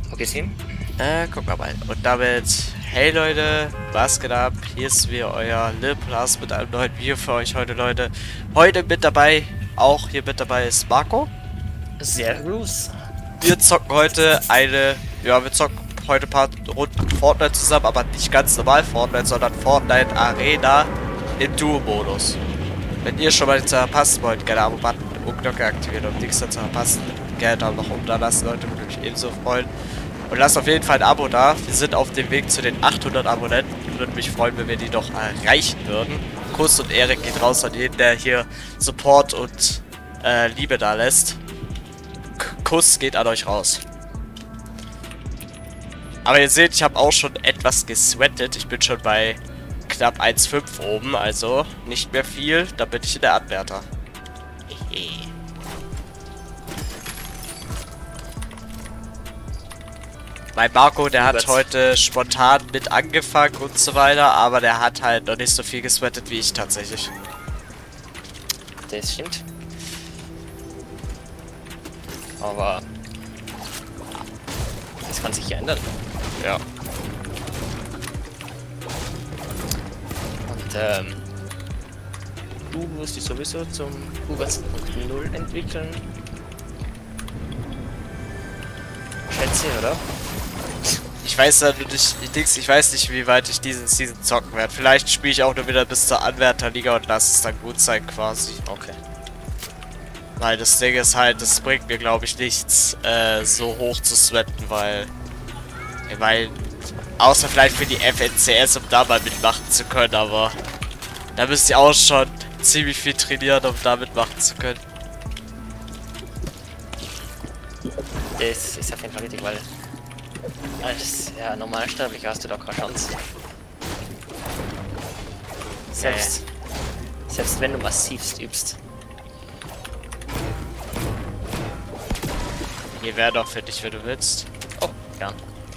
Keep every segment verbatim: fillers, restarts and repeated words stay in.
Okay, Team. Äh, guck mal mal. Und damit, hey Leute, was geht ab? Hier ist wieder euer Lil Plus mit einem neuen Video für euch heute, Leute. Heute mit dabei, auch hier mit dabei ist Marco. Servus. Wir zocken heute eine, ja, wir zocken heute ein paar Runden Fortnite zusammen, aber nicht ganz normal Fortnite, sondern Fortnite Arena im Duo-Modus. Wenn ihr schon mal nichts verpassen wollt, gerne Abo-Button und Glocke aktivieren, um nichts zu verpassen. Gerne Daumen nach oben da lassen, Leute, würde mich ebenso freuen. Und lasst auf jeden Fall ein Abo da. Wir sind auf dem Weg zu den achthundert Abonnenten. Würde mich freuen, wenn wir die doch erreichen würden. Kuss und Erik geht raus an jeden, der hier Support und äh, Liebe da lässt. K Kuss geht an euch raus. Aber ihr seht, ich habe auch schon etwas gesweatet. Ich bin schon bei knapp eins Komma fünf oben, also nicht mehr viel. Da bin ich in der Anwärter. Mein Marco, der hat heute spontan mit angefangen und so weiter, aber der hat halt noch nicht so viel gesweatet wie ich tatsächlich. Das stimmt. Aber das kann sich ja ändern. Ja. Und ähm, du wirst dich sowieso zum Ugas Punkt null entwickeln. Schätze, oder? Ich weiß halt nicht, ich, ich weiß nicht, wie weit ich diesen Season zocken werde. Vielleicht spiele ich auch nur wieder bis zur Anwärterliga und lasse es dann gut sein quasi. Okay. Weil das Ding ist halt, das bringt mir glaube ich nichts, äh, so hoch zu sweaten, weil... Weil... Außer vielleicht für die F N C S, um da mal mitmachen zu können, aber... Da müsst ihr auch schon ziemlich viel trainieren, um da mitmachen zu können. Das ist auf jeden Fall richtig, weil als ja, Normalsterblicher hast du da keine Chance. Selbst, nee. selbst wenn du massivst übst. Hier wäre doch für dich, wenn du willst. Oh, ja.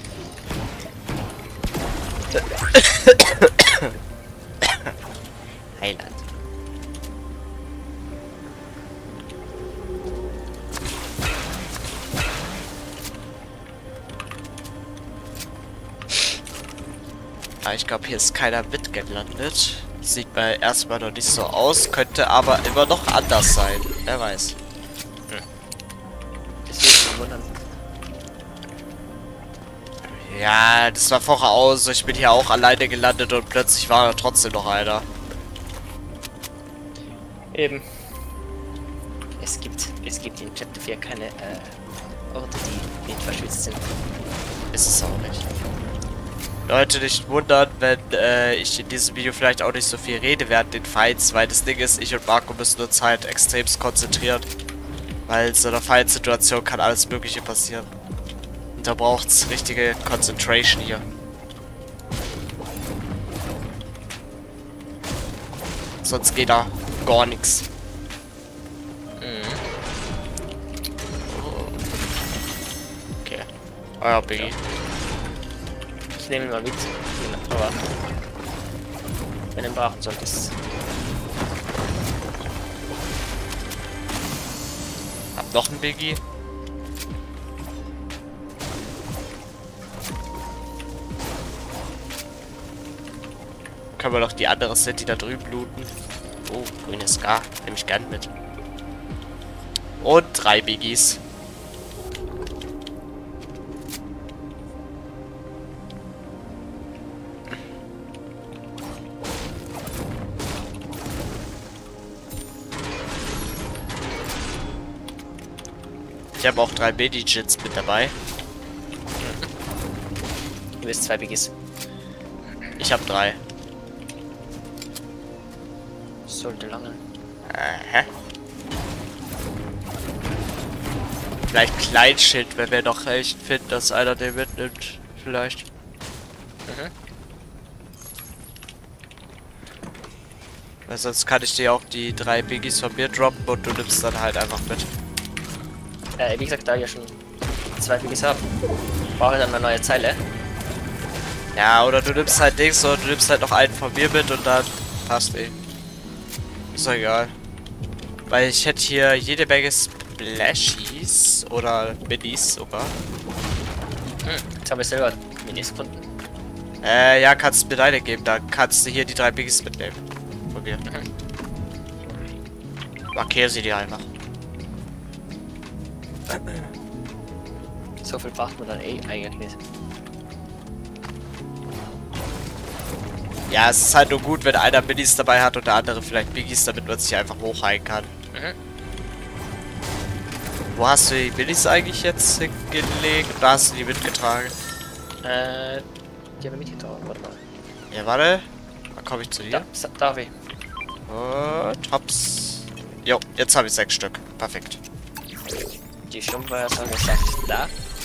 Heiland. Ich glaube, hier ist keiner mitgelandet. Sieht mir erstmal noch nicht so aus, könnte aber immer noch anders sein. Wer weiß. Hm. Das würde mich wundern. Ja, das war vorher aus. Ich bin hier auch alleine gelandet und plötzlich war da trotzdem noch einer. Eben. Es gibt, es gibt in Chapter vier keine äh, Orte, die nicht verschwitzt sind. Ist es auch nicht. Leute, nicht wundern, wenn äh, ich in diesem Video vielleicht auch nicht so viel rede während den Fights, weil das Ding ist, ich und Marco müssen uns halt extremst konzentrieren. Weil in so einer Fight-Situation kann alles Mögliche passieren. Und da braucht es richtige Concentration hier. Sonst geht da gar nichts. Mhm. Okay. Euer Biggie. Ich nehme ihn mal mit, aber wenn du ihn brauchen solltest. Hab noch einen Biggie. Können wir doch die andere City da drüben looten. Oh, grünes Scar. Nehme ich gern mit. Und drei Biggies. Ich habe auch drei B-Digits mit dabei. Du bist zwei Biggies. Ich habe drei. Sollte langen. Aha. Vielleicht Kleinschild, wenn wir noch echt finden, dass einer den mitnimmt. Vielleicht. Mhm. Weil sonst kann ich dir auch die drei Biggies von mir droppen und du nimmst dann halt einfach mit. Äh, wie gesagt, da ich ja schon zwei Biggies habe, brauche ich dann eine neue Zeile. Ja, oder du nimmst halt Dings und du nimmst halt noch einen von mir mit und dann passt eh. Ist doch egal. Weil ich hätte hier jede Menge Splashies oder Minis sogar. Jetzt habe ich selber Minis gefunden. Äh, ja, kannst du mir deine geben. Da kannst du hier die drei Biggies mitnehmen. Von mir. Mhm. Markiere sie dir einfach. So viel braucht man dann eh eigentlich nicht. Ja, es ist halt nur gut, wenn einer Minis dabei hat und der andere vielleicht Biggies, damit man sich einfach hochheilen kann. Mhm. Wo hast du die Minis eigentlich jetzt hingelegt? Da hast du die mitgetragen. Äh, die haben wir mitgetragen, warte mal. Ja, warte. Dann komme ich zu dir. Da, sa- darf ich? Und hops. Jo, jetzt habe ich sechs Stück. Perfekt. Die Stumpfweier haben gesagt, da.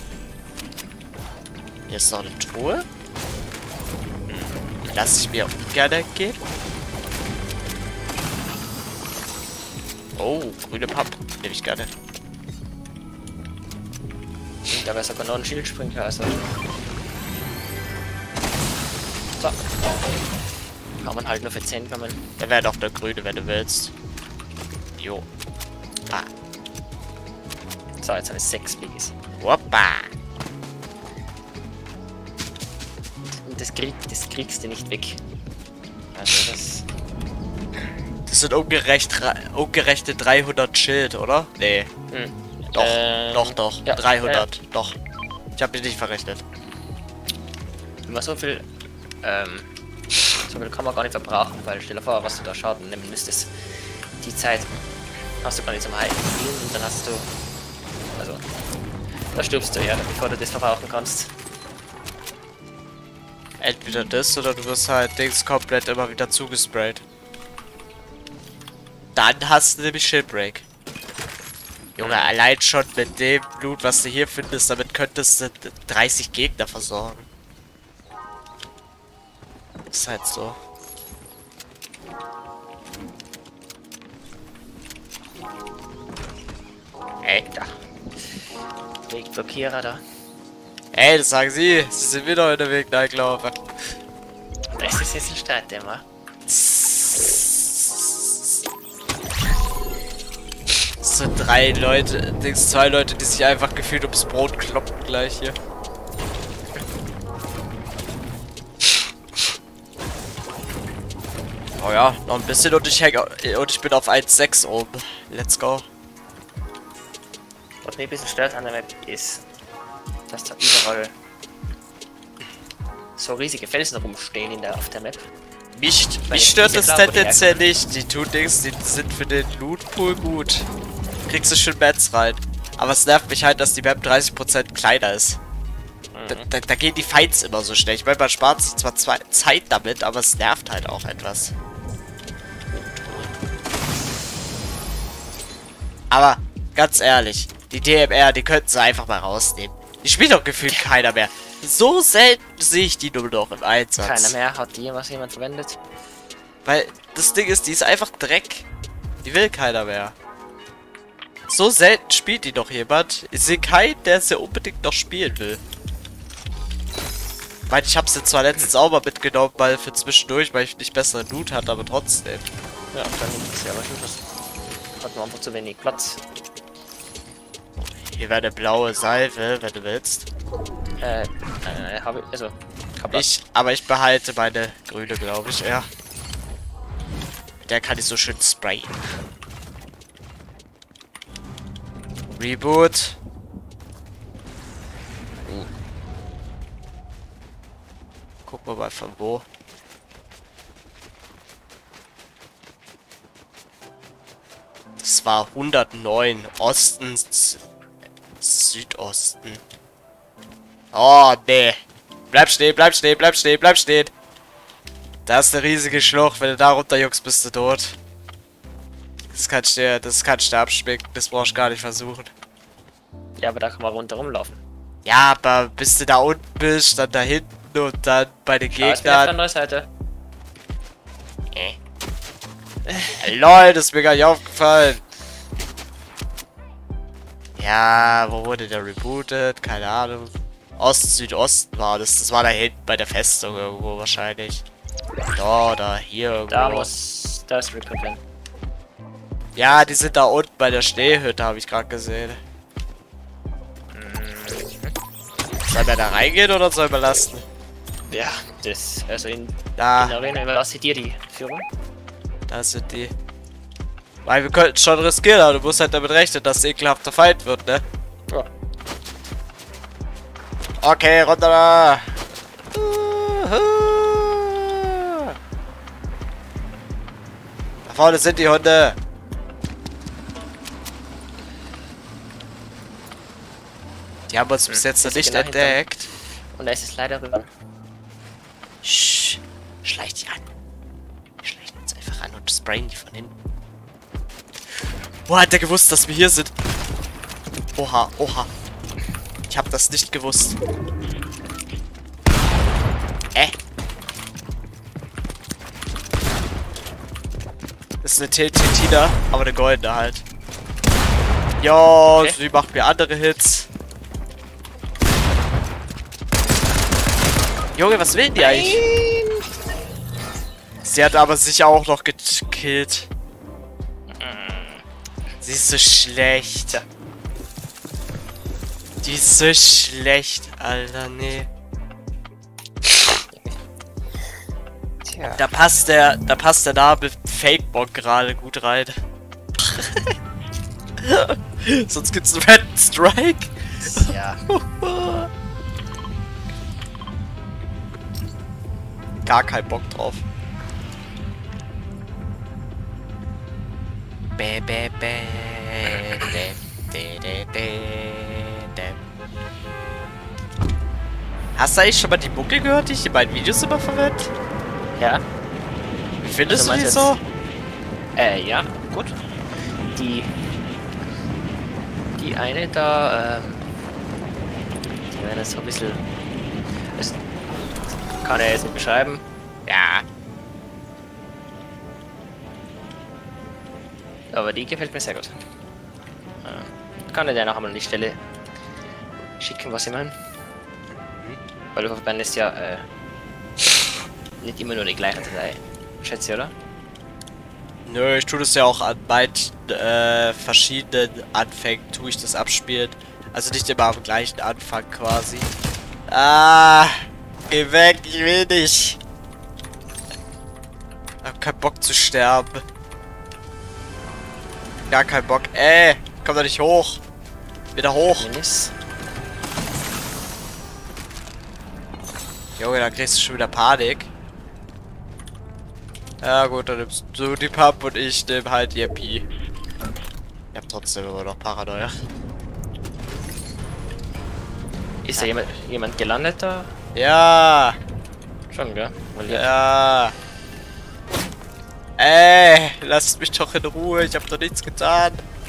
Hier ist noch eine Truhe. Lass ich mir gerne gehen. Oh, grüne Papp. Nehme ich gerne. Da wäre sogar noch ein Schildsprinkler, also. So. Kann man halt nur für zehn kommen. Da wäre doch der grüne, wenn du willst. Jo. Ah. So, jetzt habe ich sechs Biggies. Hoppa. Und das, krieg, das kriegst du nicht weg. Also das... Das sind ungerecht, ungerechte dreihundert Schild, oder? Nee. Hm. Doch, Ähm, doch, doch. ja, dreihundert. Doch. Ich habe mich nicht verrechnet. Wenn man so viel... Ähm, so viel kann man gar nicht verbrauchen, weil stell dir vor, was du da Schaden nehmen müsstest. Die Zeit hast du gar nicht zum Heilen und dann hast du... Also... Da stirbst du ja, bevor du das verbrauchen kannst. Entweder das oder du wirst halt Dings komplett immer wieder zugesprayt. Dann hast du nämlich Shipbreak. Junge, allein schon mit dem Blut, was du hier findest, damit könntest du dreißig Gegner versorgen. Ist halt so. Alter. Wegblockierer da. Ey, das sagen sie. Sie sind wieder in der Weg, nein, glaube ich. Das ist jetzt ein Streitthema. Das sind drei Leute, Dings, zwei Leute, die sich einfach gefühlt ums Brot kloppen gleich hier. Oh ja, noch ein bisschen und ich häng, und ich bin auf eins Komma sechs oben. Let's go. Was mich ein bisschen stört an der Map ist, dass da überall so riesige Felsen rumstehen in der, auf der Map. Mich, Weil mich ich stört diese das Blau- tendenziell nicht. Die tun Dings, die sind für den Lootpool gut. Kriegst du schön Mats rein. Aber es nervt mich halt, dass die Map dreißig Prozent kleiner ist. Da, da, da gehen die Fights immer so schnell. Ich meine, man spart sich zwar zwei Zeit damit, aber es nervt halt auch etwas. Aber, ganz ehrlich, die D M R, die könnten sie einfach mal rausnehmen. Die spielt doch gefühlt keiner mehr. So selten sehe ich die nur noch im Einsatz. Keiner mehr hat die jemals jemand verwendet. Weil das Ding ist, die ist einfach Dreck. Die will keiner mehr. So selten spielt die doch jemand. Ich sehe keinen, der sie unbedingt noch spielen will. Ich meine, ich habe sie zwar letztens auch mal mitgenommen, weil für zwischendurch, weil ich nicht besseren Loot hatte, aber trotzdem. Ja, dann nimmt es ja aber schon was. Hat man einfach zu wenig Platz. Hier wäre eine blaue Salve, wenn du willst. Äh, äh, habe ich, also, kein Platz. Ich, aber ich behalte meine grüne, glaube ich, ja. Mit der kann ich so schön sprayen. Reboot. Uh. Gucken wir mal von wo. Das war hundertneun. Osten, S Südosten. Oh, nee. Bleib stehen, bleib stehen, bleib stehen, bleib stehen. Da ist eine riesige Schlucht. Wenn du da runterjuckst, bist du tot. Das kannst du, das kannst du abschmecken. Das brauchst du gar nicht versuchen. Ja, aber da kann man rundherum laufen. Ja, aber bis du da unten bist, dann da hinten und dann bei den Ja, jetzt bin ich auf der Gegnern. anderen Seite. Äh. Lol, das ist mir gar nicht aufgefallen. Ja, wo wurde der rebootet? Keine Ahnung. Ost, Südosten war das. Das war da hinten bei der Festung irgendwo wahrscheinlich. Da oder hier irgendwo. Da muss... Da ist Reboot hin. Ja, die sind da unten bei der Schneehütte, habe ich gerade gesehen. Soll man da reingehen oder soll man lassen? Ja, das, also in, Da, in der Arena überlasse ich dir die Führung. da sind die. Weil wir könnten schon riskieren, aber du musst halt damit rechnen, dass es ekelhafter Fight wird, ne? Ja. Okay, runter da! Da vorne sind die Hunde! Die haben uns bis jetzt noch ist nicht genau hinter- entdeckt. Und da ist es leider rüber. Sch, schleicht die an. Wir schleichen uns einfach an und sprayen die von hinten. Boah, hat der gewusst, dass wir hier sind? Oha, oha. Ich hab das nicht gewusst. Äh? Das ist eine T T Tina, aber eine goldene halt. Jo, Okay. sie macht mir andere Hits. Junge, was will die eigentlich? Sie hat aber sicher auch noch gekillt. Sie ist so schlecht. Die ist so schlecht, Alter, nee. Tja. Da passt der, da passt der Name Fakebock gerade gut rein. Sonst gibt's einen Red Strike. Ja. Gar kein Bock drauf. Bä, bä, bä, dä, dä, dä, dä, dä. Hast du eigentlich schon mal die Mucke gehört, die ich in meinen Videos immer verwende? Ja. Wie findest Also du die meinst so? Äh, ja, gut. Die. Die eine da, ähm. Die wäre das so ein bisschen. Das kann er jetzt nicht beschreiben. Ja. Aber die gefällt mir sehr gut. Äh, kann er dir noch einmal an die Stelle schicken, was ich meine? Weil du verwendest ja, äh. nicht immer nur die gleiche Datei. Schätze, oder? Nö, ich tue das ja auch an beiden äh, verschiedenen Anfängen, tue ich das abspielen. Also nicht immer am gleichen Anfang quasi. Ah, geh weg, ich will nicht. Ich hab keinen Bock zu sterben. Gar keinen Bock. Ey, komm doch nicht hoch. Wieder hoch. Minis. Junge, dann kriegst du schon wieder Panik. Ja gut, dann nimmst du die Pump und ich nehm halt die M P. Ich hab trotzdem immer noch Paranoia. Ist da jemand, jemand gelandet da? Ja, Schon, gell? Weil ja. ja. Ey, lasst mich doch in Ruhe, ich hab doch nichts getan.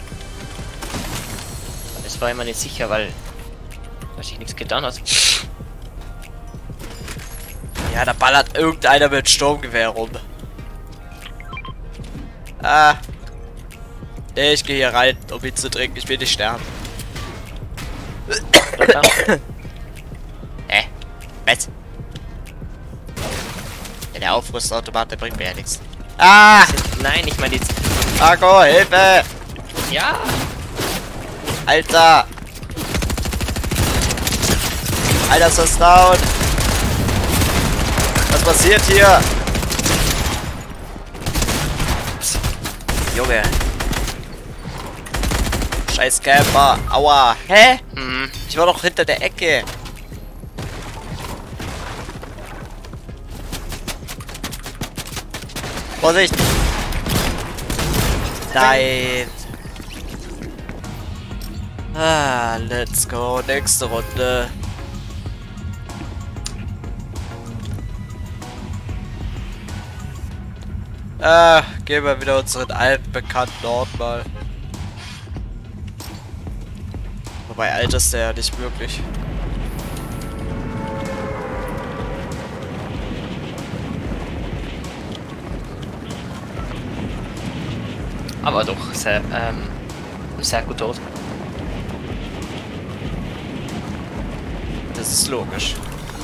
Es war immer nicht sicher, weil. Weil ich nichts getan hat. Ja, da ballert irgendeiner mit Sturmgewehr rum. Ah. Nee, ich gehe hier rein, um ihn zu trinken, ich will nicht sterben. Äh, was? Ja, der Aufrüstautomat, der bringt mir ja nichts. Ah! Nein, ich meine jetzt. Marco, Hilfe! Ja! Alter! Alter, ist das down! Was passiert hier? Junge! Scheiß Camper! Aua! Hä? Hm. Ich war doch hinter der Ecke! Vorsicht! Nein! Ah, let's go. Nächste Runde. Ah, gehen wir wieder unseren alten bekannten Ort mal. Wobei alt ist der ja nicht wirklich. Aber doch, sehr, ähm, sehr gut dort. Das ist logisch.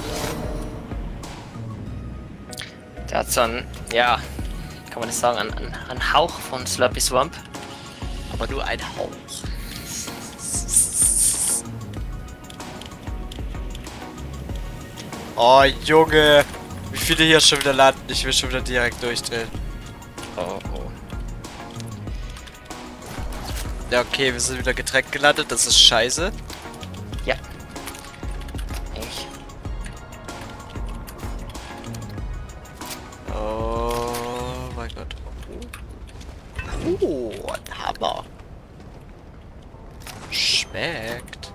Der hat so einen, ja, kann man das sagen, einen, einen, einen Hauch von Slurpy Swamp. Aber nur ein Hauch. Oh, Junge. Wie viele hier schon wieder landen? Ich will schon wieder direkt durchdrehen. Oh, oh. Ja, okay, wir sind wieder getrennt gelandet. Das ist scheiße. Ja. Ich. Oh mein Gott. Oh, ein Hammer. Schmeckt.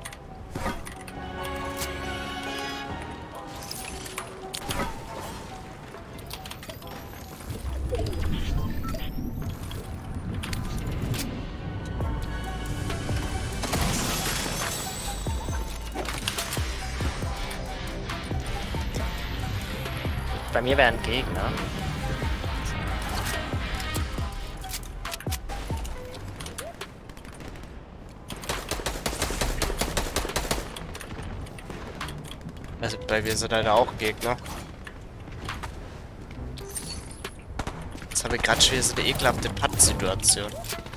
Bei mir wäre ein Gegner. Also bei mir sind leider auch Gegner. Jetzt habe ich gerade schon wieder so eine ekelhafte Pattsituation.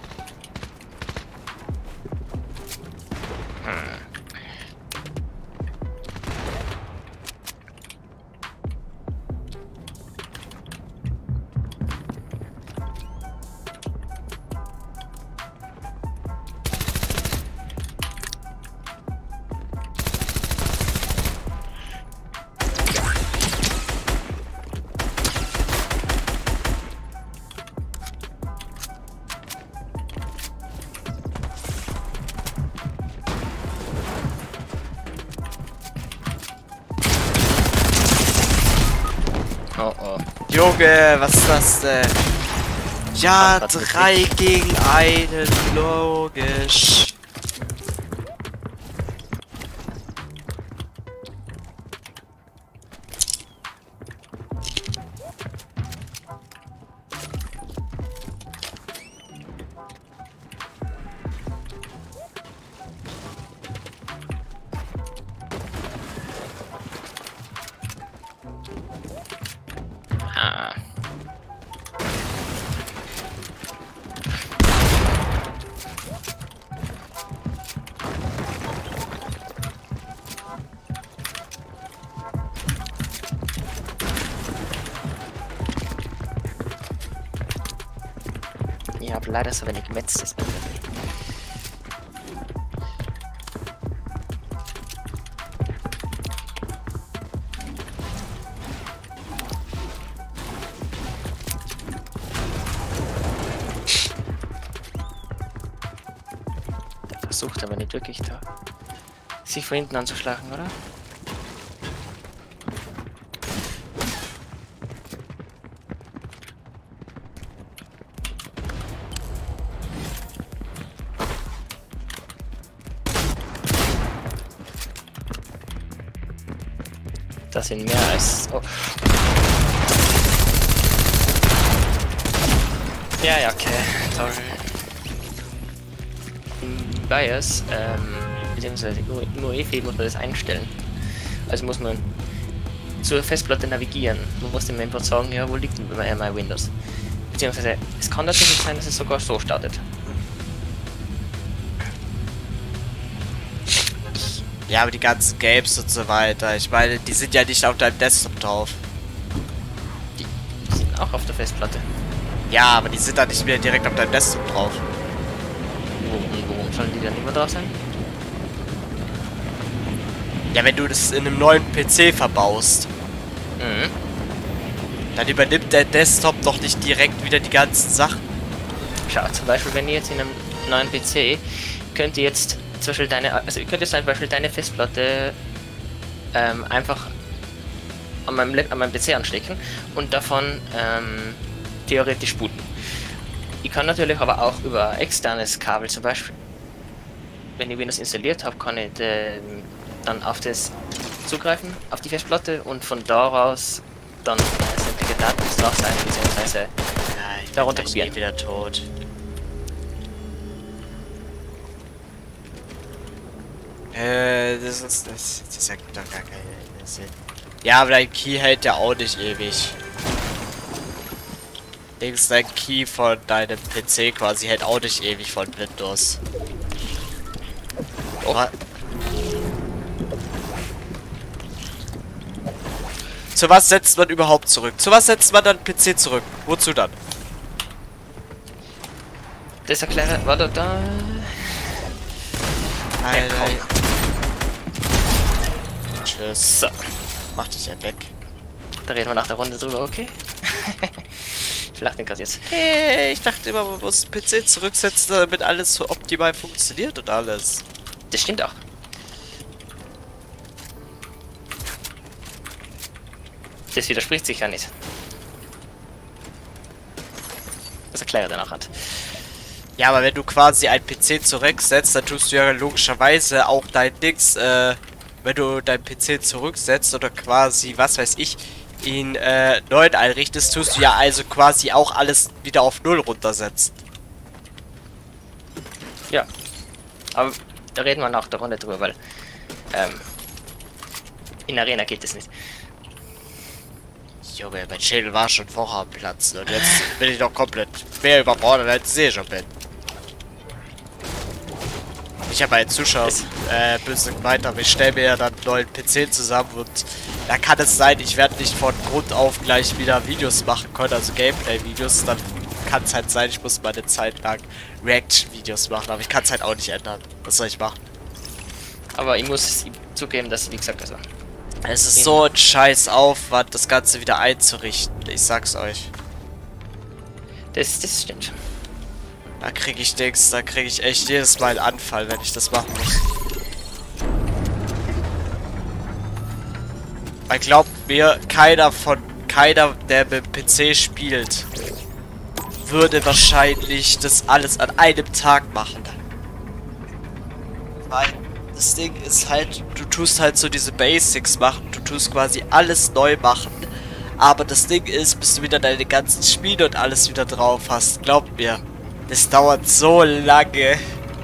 Hm. Oh oh. Junge, was ist das denn? Ja, drei gegen einen, logisch. Ah. Ich habe leider so wenig Metz, das bin ich. Der versucht aber nicht wirklich da, sich von hinten anzuschlagen, oder? Das sind mehr als... Oh. Ja, ja, okay, toll. Im BIOS, ähm, beziehungsweise nur, nur E F I muss man das einstellen. Also muss man zur Festplatte navigieren. Man muss dem Import sagen, ja, wo liegt denn bei My Windows? Beziehungsweise, es kann tatsächlich sein, dass es sogar so startet. Ja, aber die ganzen Games und so weiter, ich meine, die sind ja nicht auf deinem Desktop drauf. Die sind auch auf der Festplatte. Ja, aber die sind da nicht mehr direkt auf deinem Desktop drauf. Warum, warum sollen die dann nicht mehr da sein? Ja, wenn du das in einem neuen P C verbaust, Mhm. dann übernimmt der Desktop doch nicht direkt wieder die ganzen Sachen. Schau, zum Beispiel, wenn ihr jetzt in einem neuen P C könnt ihr jetzt zum Beispiel deine, also ihr könnt jetzt zum Beispiel deine Festplatte ähm, einfach an meinem, Lab- an meinem P C anstecken und davon ähm, theoretisch booten. Ich kann natürlich aber auch über externes Kabel zum Beispiel, wenn ich Windows installiert habe, kann ich äh, dann auf das zugreifen, auf die Festplatte und von daraus dann äh, sämtliche Daten drauf sein, beziehungsweise Ja, ich darunter bin gleich kopieren. eh wieder tot. Äh, das ist, das, das ergibt doch gar keinen Sinn. Ja, aber dein Key hält ja auch nicht ewig. Links dein Key von deinem P C quasi hält auch nicht ewig von Windows. Oh. Aber Zu was setzt man überhaupt zurück? Zu was setzt man dann P C zurück? Wozu dann? Das erklärt, warte da. Alter. Ja, Tschüss. so, Mach dich ja weg. da reden wir nach der Runde drüber, okay? Ich lach den gerade jetzt. Hey, ich dachte immer, man muss P C zurücksetzen, damit alles so optimal funktioniert und alles. Das stimmt auch. Das widerspricht sich ja nicht. Das erklärt er nachher. Ja, aber wenn du quasi ein P C zurücksetzt, dann tust du ja logischerweise auch dein Dings, äh, wenn du dein P C zurücksetzt oder quasi, was weiß ich, ihn äh, neu einrichtest, tust du ja also quasi auch alles wieder auf Null runtersetzen. Ja. Aber da reden wir nach der Runde drüber, weil ähm, in Arena geht es nicht. Junge, mein Schädel war schon vorher am Platz und jetzt bin ich doch komplett mehr überfordert, als ich schon bin. Ich habe einen Zuschauer äh, böse gemeint, aber ich stelle mir ja dann einen neuen P C zusammen und da kann es sein, ich werde nicht von Grund auf gleich wieder Videos machen können, also Gameplay-Videos, dann kann es halt sein, ich muss mal eine Zeit lang Reaction-Videos machen, aber ich kann es halt auch nicht ändern. Was soll ich machen? Aber ich muss ihm zugeben, dass, wie gesagt, also... Es ist so ein scheiß Aufwand, das Ganze wieder einzurichten, ich sag's euch. Das, das stimmt. Da krieg ich Dings, da krieg ich echt jedes Mal einen Anfall, wenn ich das machen muss. Weil glaubt mir, keiner von, keiner, der mit dem P C spielt, würde wahrscheinlich das alles an einem Tag machen. Weil das Ding ist halt, du tust halt so diese Basics machen, du tust quasi alles neu machen. Aber das Ding ist, bis du wieder deine ganzen Spiele und alles wieder drauf hast, glaubt mir, das dauert so lange.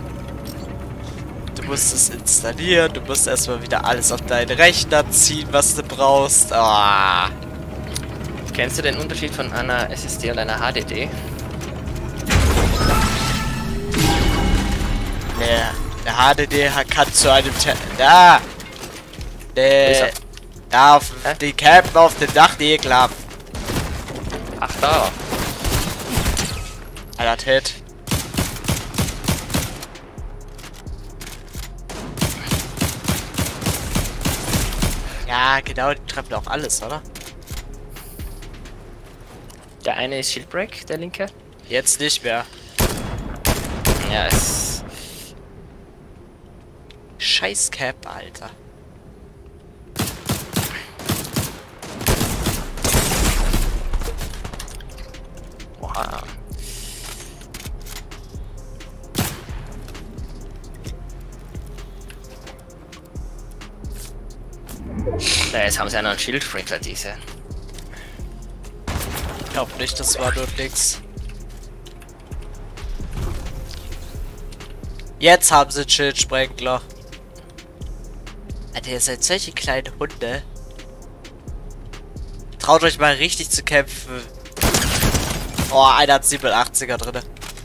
Du musst es installieren, du musst erstmal wieder alles auf deinen Rechner ziehen, was du brauchst. Ah. Kennst du den Unterschied von einer S S D und einer H D D? Der, der H D D kann zu einem... Te da! Der... Da auf Hä? die Campen auf dem Dach, die klappt. Ach da. Alter Hit. Ja, genau, die treffen auch alles, oder? Der eine ist Shieldbreak, der linke. Jetzt nicht mehr. Ja, es... Scheiß Cap, Alter. Boah. Ja, jetzt haben sie ja noch einen Shieldbreaker, diese. Ich glaub nicht, das war nur nix. Jetzt haben sie einen Schildsprengler. Alter, ihr seid solche kleinen Hunde. Traut euch mal richtig zu kämpfen. Oh, einer hat siebenundachtziger drin.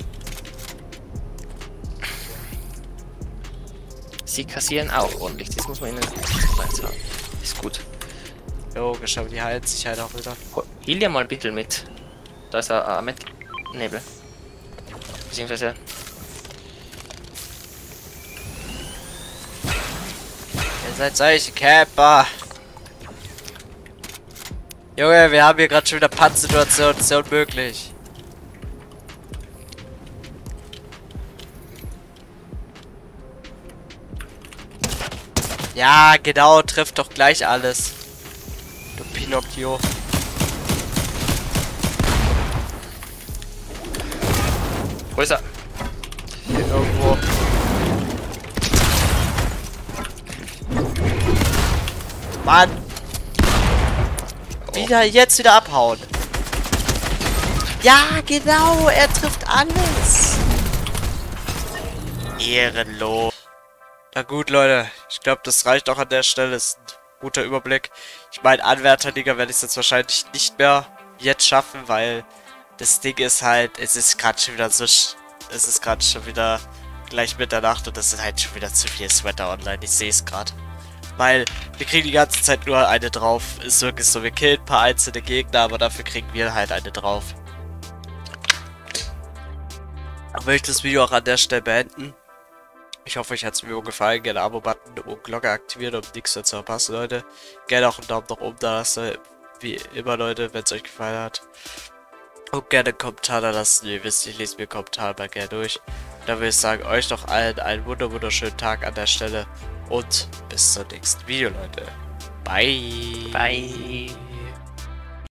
Sie kassieren auch ordentlich, das muss man ihnen sagen. Ist gut. Logisch, aber die heilt sich halt auch wieder. Heal ja mal bitte mit. Da ist er äh, mit Nebel. Beziehungsweise. Ihr seid solche Camper. Junge, wir haben hier gerade schon wieder Pattsituation, das ist ja unmöglich. Ja, genau, trifft doch gleich alles. Du Pinocchio. Wo ist er? Hier irgendwo. Mann! Oh. Wieder, jetzt wieder abhauen. Ja, genau, er trifft alles. Ehrenlos. Na gut, Leute, ich glaube, das reicht auch an der Stelle. Ist ein guter Überblick. Ich meine, Anwärterliga werde ich es jetzt wahrscheinlich nicht mehr jetzt schaffen, weil das Ding ist halt, es ist gerade schon wieder so, es ist gerade schon wieder gleich Mitternacht und das ist halt schon wieder zu viel Sweater online. Ich sehe es gerade. Weil wir kriegen die ganze Zeit nur eine drauf. Ist wirklich so, wir killen ein paar einzelne Gegner, aber dafür kriegen wir halt eine drauf. Ich möchte das Video auch an der Stelle beenden. Ich hoffe, euch hat das Video gefallen. Gerne Abo-Button und Glocke aktivieren, um nichts mehr zu verpassen, Leute. Gerne auch einen Daumen nach oben da lassen. Wie immer, Leute, wenn es euch gefallen hat. Und gerne einen Kommentar da lassen. Ihr wisst, ich lese mir Kommentare mal gerne durch. Dann würde ich sagen, euch noch allen einen wunder wunderschönen Tag an der Stelle. Und bis zum nächsten Video, Leute. Bye. Bye.